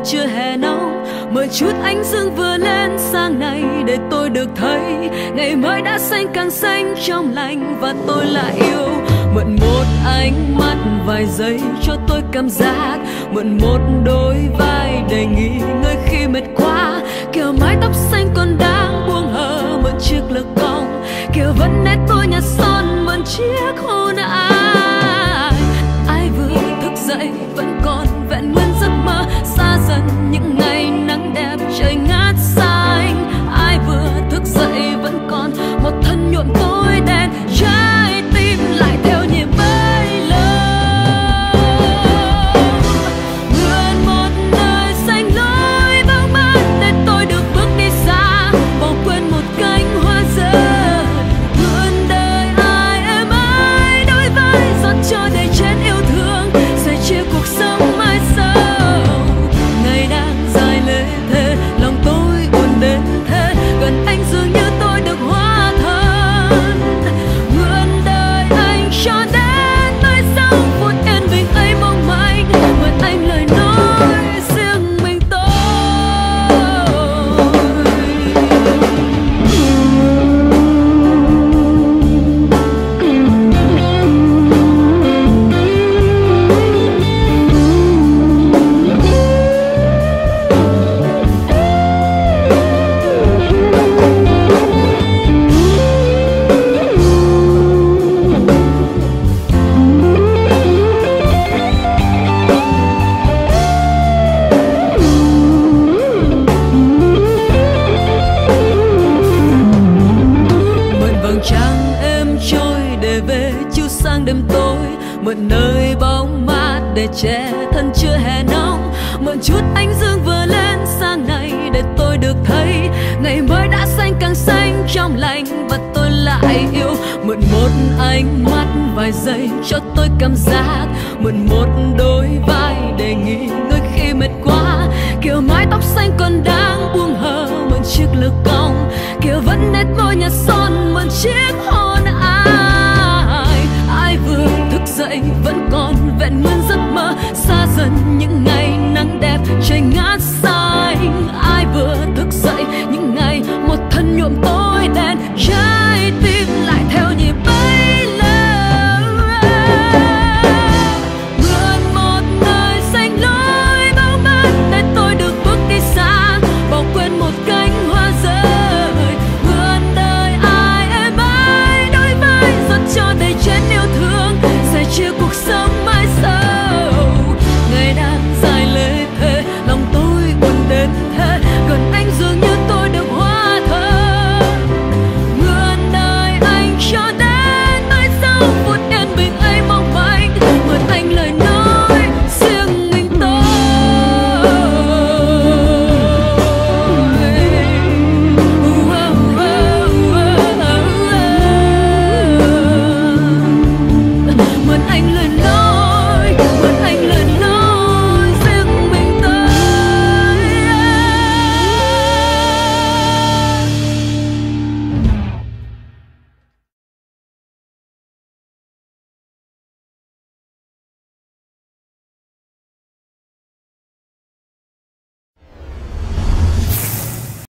trưa hè nóng. Mời chút ánh dương vừa lên sang này để tôi được thấy ngày mới đã xanh càng xanh trong lành và tôi lại yêu. Mượn một ánh mắt vài giây cho tôi cảm giác, mượn một đôi vai để nghỉ ngơi khi mệt quá. Kiểu mái tóc xanh còn đang buông hờ, mượn chiếc lược cong. Kiểu vẫn nét tôi nhạt son, mượn chiếc hôn ai. Ai vừa thức dậy vẫn còn vẹn nguyên giấc mơ, xa dần những ngày nắng đẹp trời ngát xanh. Ai vừa thức dậy vẫn còn một thân nhuộm tối đen, trái tim lại theo nhịp bay lâu. Mượn một đời xanh lối bão mát để tôi được bước đi xa, bỏ quên một cánh hoa rơi. Mượn đời ai em ơi đôi vai rót cho đầy chén yêu thương, sẻ chia cuộc sống mãi sau. Ngày đang dài lê thế, lòng tôi buồn đến thế, gần anh dường như tôi được hóa thân. Mượn đời anh cho đến nơi sau phút yên bình ấy mong manh, mượn anh lời nói riêng mình tôi. Đêm tối mượn nơi bóng mát để che thân trưa hè nóng, mượn chút ánh dương vừa lên sang này để tôi được thấy ngày mới đã xanh càng xanh trong lành và tôi lại yêu. Mượn một ánh mắt vài giây cho tôi cảm giác, mượn một đôi vai để nghỉ ngơi khi mệt quá. Kiểu mái tóc xanh còn đang buông hờ, mượn chiếc lược cong. Kiểu vẫn nét môi nhạt son, mượn chiếc hôn ai. Ai vừa thức dậy vẫn còn vẹn nguyên giấc mơ, xa dần những ngày nắng đẹp trời ngát.